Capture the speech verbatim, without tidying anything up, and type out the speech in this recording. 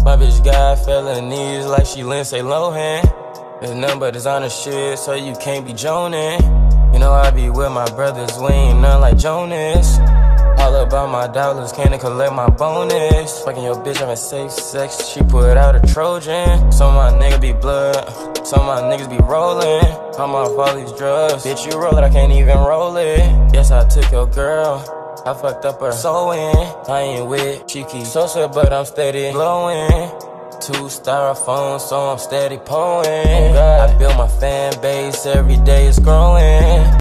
My bitch got felonies like she Lindsay Lohan. There's nothing but designer shit, so you can't be joning. You know I be with my brothers, we ain't none like Jonas. All about my dollars, can't collect my bonus. Fucking your bitch, having safe sex, she put out a Trojan. Some of my niggas be blood, some of my niggas be rolling. I'm off all these drugs, bitch you roll it, I can't even roll it. Yes, I took your girl, I fucked up her sewing. I ain't with cheeky Sosa, but I'm steady glowing. Two styrofoam, so I'm steady pulling. Oh God, I build my fan base, every day it's growing.